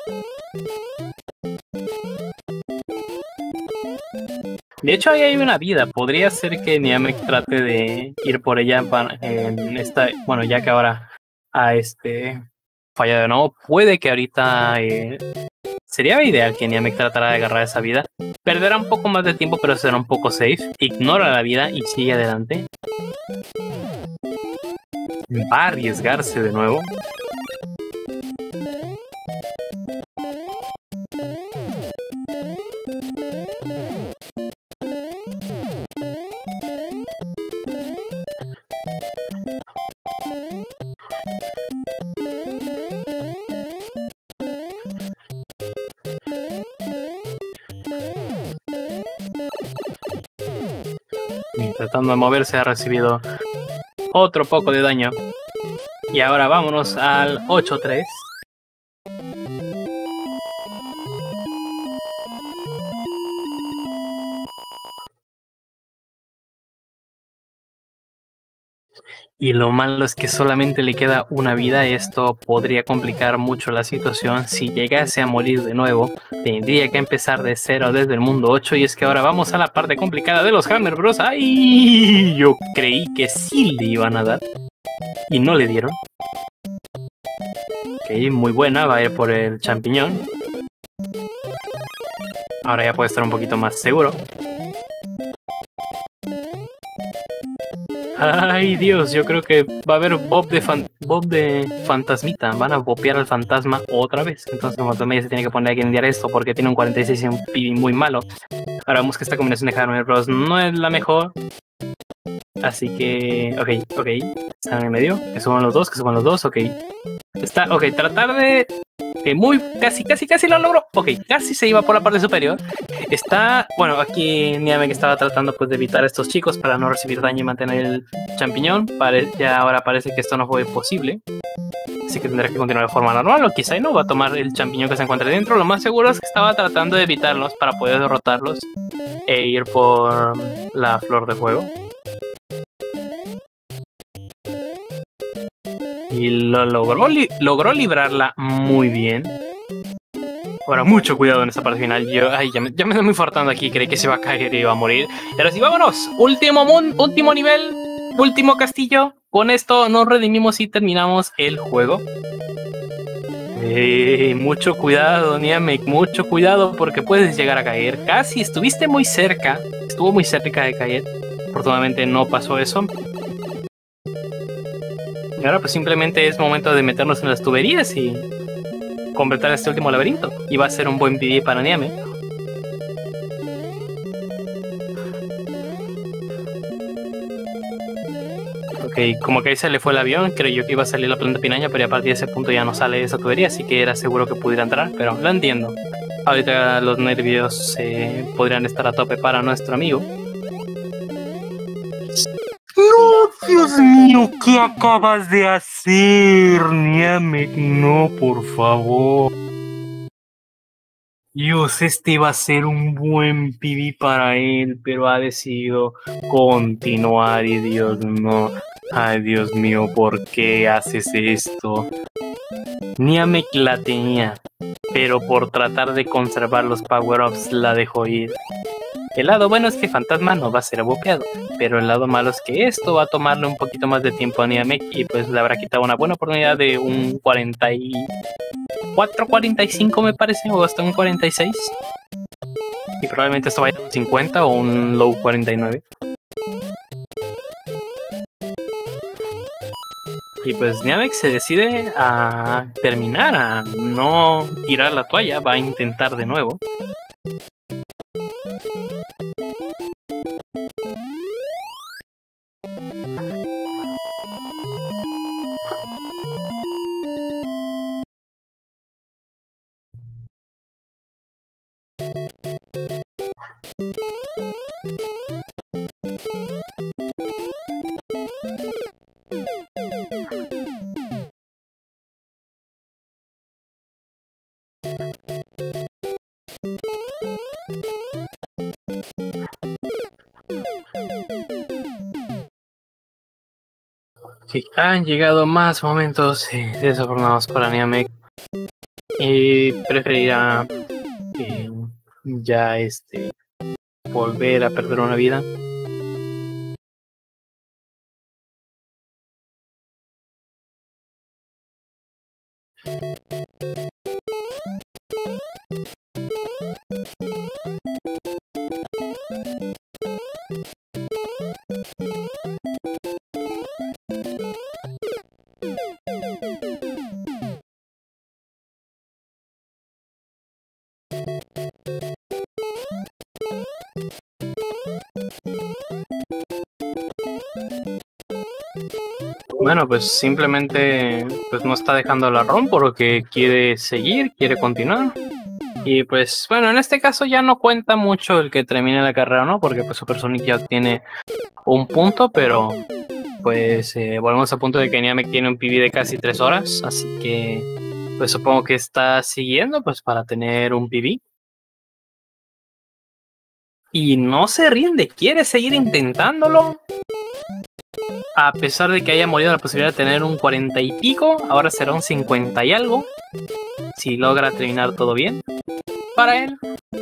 De hecho, ahí hay una vida. Podría ser que Namek trate de ir por ella para, en esta. Bueno, ya que ahora a este fallado de nuevo, puede que ahorita eh, sería ideal que Namek tratara de agarrar esa vida. Perderá un poco más de tiempo, pero será un poco safe. Ignora la vida y sigue adelante. Va a arriesgarse de nuevo. Y tratando de moverse ha recibido otro poco de daño. Y ahora vámonos al ocho tres. Y lo malo es que solamente le queda una vida. Esto podría complicar mucho la situación. Si llegase a morir de nuevo, tendría que empezar de cero desde el mundo ocho. Y es que ahora vamos a la parte complicada de los Hammer Bros. ¡Ay! Yo creí que sí le iban a dar. Y no le dieron. Ok, muy buena. Va a ir por el champiñón. Ahora ya puede estar un poquito más seguro. Ay, Dios, yo creo que va a haber Bob de, fan Bob de fantasmita. Van a bopear al fantasma otra vez. Entonces, Motomella se tiene que poner a guiar esto porque tiene un cuarenta y seis y un pibi muy malo. Ahora vemos que esta combinación de Hammer Bros no es la mejor. Así que, ok, ok. Están en el medio. Que suban los dos, que suban los dos, ok. Está, ok, tratar de... Que muy, casi, casi, casi lo logró. Ok, casi se iba por la parte superior. Está, bueno, aquí Namek estaba tratando pues de evitar a estos chicos para no recibir daño y mantener el champiñón. Pare, ya ahora parece que esto no fue posible. Así que tendrá que continuar de forma normal. O quizá no va a tomar el champiñón que se encuentra dentro. Lo más seguro es que estaba tratando de evitarlos para poder derrotarlos e ir por la flor de fuego. Y lo logró, li logró librarla muy bien. Ahora, mucho cuidado en esta parte final. Yo, ay, ya me, ya me estoy muy fartando aquí. Creí que se iba a caer y iba a morir. Pero sí, vámonos. Último, último nivel. Último castillo. Con esto nos redimimos y terminamos el juego. Eh, mucho cuidado, Namek. Mucho cuidado porque puedes llegar a caer. Casi estuviste muy cerca. Estuvo muy cerca de caer. Afortunadamente no pasó eso. Y ahora pues simplemente es momento de meternos en las tuberías y completar este último laberinto. Y va a ser un buen P V para Namek. Ok, como que ahí se le fue el avión, creo yo que iba a salir la planta pinaña, pero a partir de ese punto ya no sale esa tubería, así que era seguro que pudiera entrar, pero lo entiendo. Ahorita los nervios eh, podrían estar a tope para nuestro amigo. ¡No, Dios mío! ¿Qué acabas de hacer, Namek? No, por favor. Dios, este iba a ser un buen P V para él, pero ha decidido continuar y Dios no. Ay, Dios mío, ¿por qué haces esto? Namek la tenía, pero por tratar de conservar los power-ups la dejó ir. El lado bueno es que Fantasma no va a ser bopeado, pero el lado malo es que esto va a tomarle un poquito más de tiempo a Namek y pues le habrá quitado una buena oportunidad de un cuarenta y cuatro, cuarenta y cinco me parece, o hasta un cuarenta y seis. Y probablemente esto vaya a un cincuenta o un low cuarenta y nueve. Y pues Namek se decide a terminar, a no tirar la toalla, va a intentar de nuevo. Sí, han llegado más momentos eh, desafortunados para Namek y preferirá eh, ya este volver a perder una vida. Bueno, pues simplemente pues no está dejando la ROM porque quiere seguir, quiere continuar. Y pues bueno, en este caso ya no cuenta mucho el que termine la carrera, ¿no? Porque pues Super Sonic ya tiene un punto, pero pues eh, volvemos al punto de que Namek tiene un P B de casi tres horas, así que pues supongo que está siguiendo pues para tener un P B. Y no se rinde, quiere seguir intentándolo. A pesar de que haya morido la posibilidad de tener un cuarenta y pico, ahora será un cincuenta y algo. Si logra terminar todo bien para él.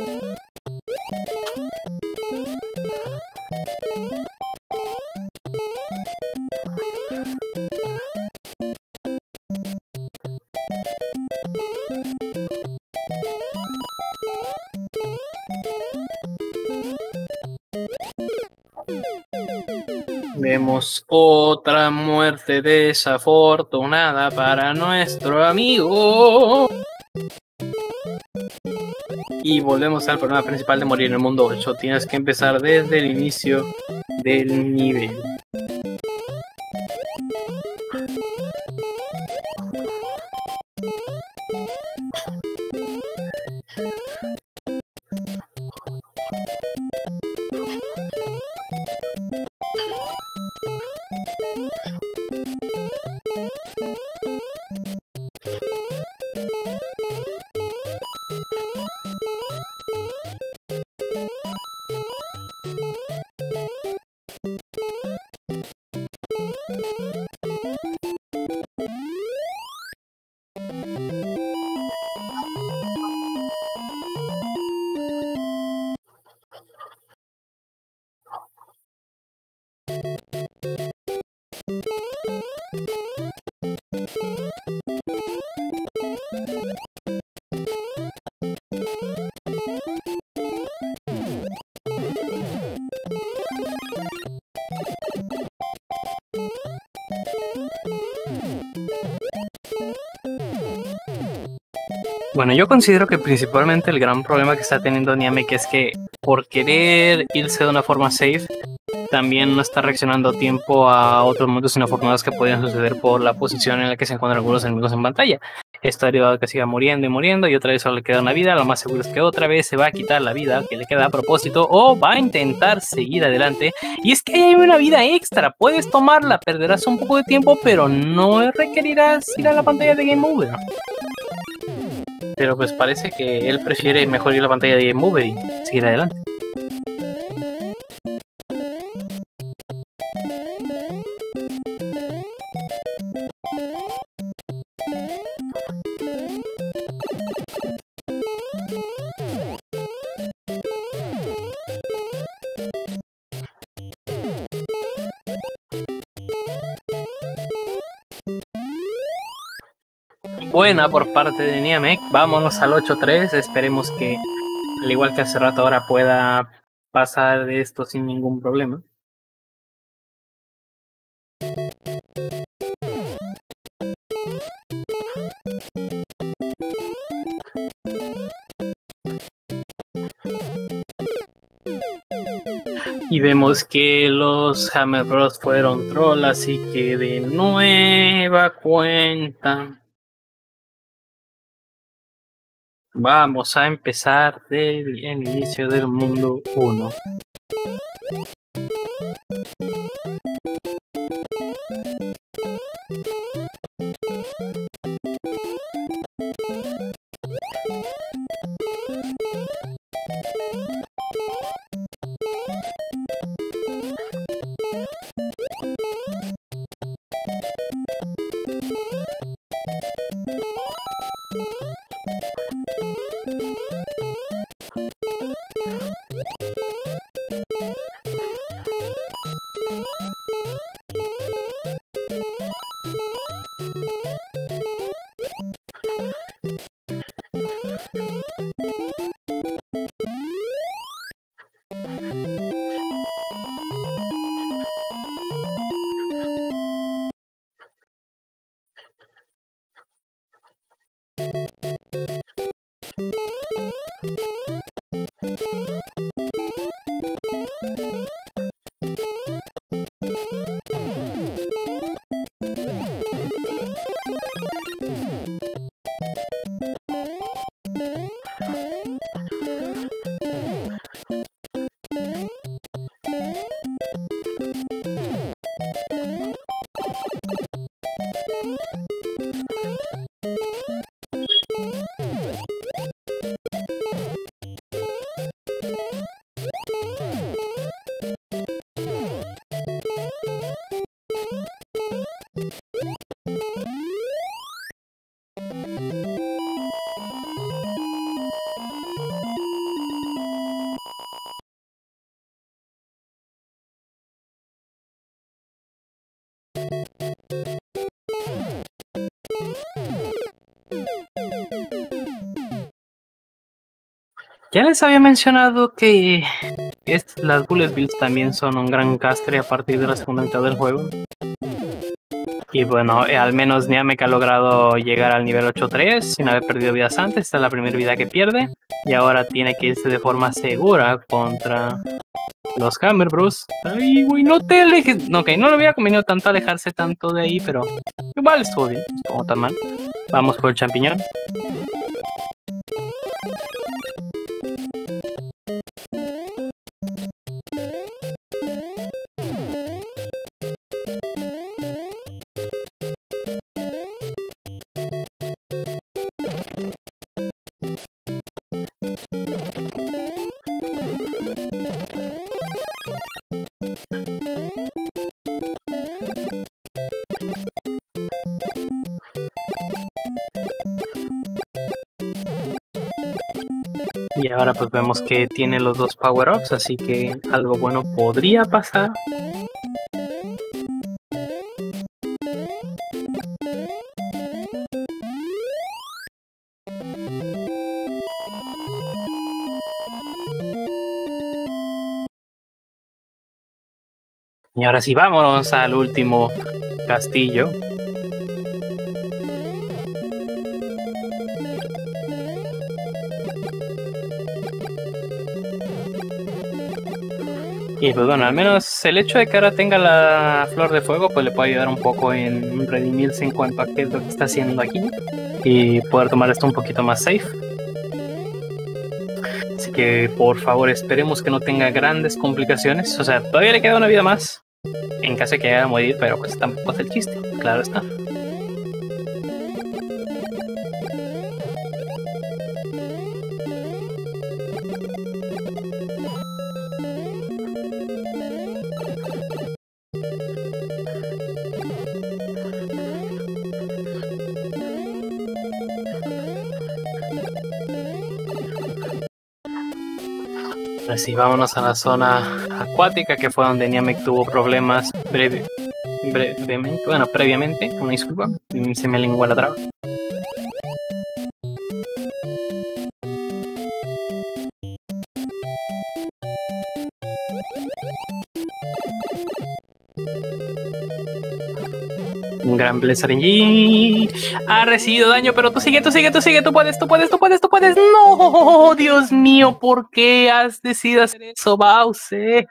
Vemos otra muerte desafortunada para nuestro amigo. Y volvemos al problema principal de morir en el mundo ocho. Tienes que empezar desde el inicio del nivel. Bueno, yo considero que principalmente el gran problema que está teniendo Namek es que por querer irse de una forma safe, también no está reaccionando a tiempo a otros momentos inafortunados que podrían suceder por la posición en la que se encuentran algunos enemigos en pantalla. Esto ha derivado que siga muriendo y muriendo y otra vez solo le queda una vida. Lo más seguro es que otra vez se va a quitar la vida que le queda a propósito o va a intentar seguir adelante. Y es que hay una vida extra, puedes tomarla, perderás un poco de tiempo, pero no requerirás ir a la pantalla de Game Over. Pero pues parece que él prefiere mejor ir a la pantalla de Game Over y seguir adelante. Buena por parte de Namek. Vámonos al ocho tres. Esperemos que, al igual que hace rato, ahora pueda pasar de esto sin ningún problema. Y vemos que los Hammer Bros fueron troll, así que de nueva cuenta vamos a empezar del inicio del mundo uno. Ya les había mencionado que es, las Bullet Bills también son un gran castre a partir de la segunda mitad del juego. Y bueno, eh, al menos Namek ha logrado llegar al nivel ocho tres sin haber perdido vidas antes. Esta es la primera vida que pierde. Y ahora tiene que irse de forma segura contra los Hammer Bros. Ay, güey, no te alejes. No, ok, no le hubiera convenido tanto alejarse tanto de ahí, pero igual estuvo bien, no estuvo tan mal. Vamos por el champiñón. Y ahora pues vemos que tiene los dos power-ups, así que algo bueno podría pasar. Y ahora sí, vámonos al último castillo. Y pues bueno, al menos el hecho de que ahora tenga la flor de fuego pues le puede ayudar un poco en redimirse en cuanto a qué es lo que está haciendo aquí y poder tomar esto un poquito más safe. Así que por favor esperemos que no tenga grandes complicaciones. O sea, todavía le queda una vida más en caso de que haya a morir, pero pues tampoco es el chiste, claro está. Así, vámonos a la zona acuática, que fue donde Namek tuvo problemas breve, brevemente, bueno, previamente, una disculpa, se me lengua la traba. Un gran Blizzard G ha recibido daño, pero tú sigue, tú sigue, tú sigue, tú puedes, tú puedes, tú puedes, tú puedes. No, Dios mío, ¿por qué has decidido hacer eso, Bowser?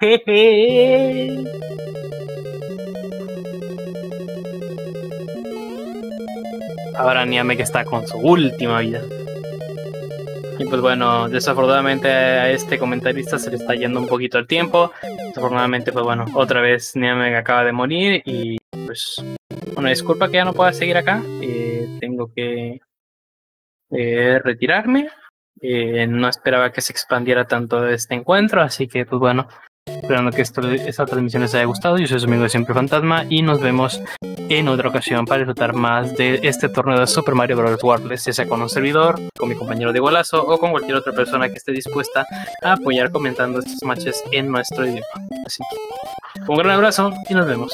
Ahora Namek está con su última vida. Y pues bueno, desafortunadamente a este comentarista se le está yendo un poquito el tiempo. Desafortunadamente, pues bueno, otra vez Namek acaba de morir y pues... Una disculpa que ya no pueda seguir acá, eh, tengo que eh, retirarme, eh, no esperaba que se expandiera tanto este encuentro, así que pues bueno, Esperando que esto, esta transmisión les haya gustado. Yo soy su amigo de Siempre Fantasma y nos vemos en otra ocasión para disfrutar más de este torneo de Super Mario Bros. Wordless, ya sea con un servidor, con mi compañero de Golazo o con cualquier otra persona que esté dispuesta a apoyar comentando estos matches en nuestro idioma. Así que un gran abrazo y nos vemos.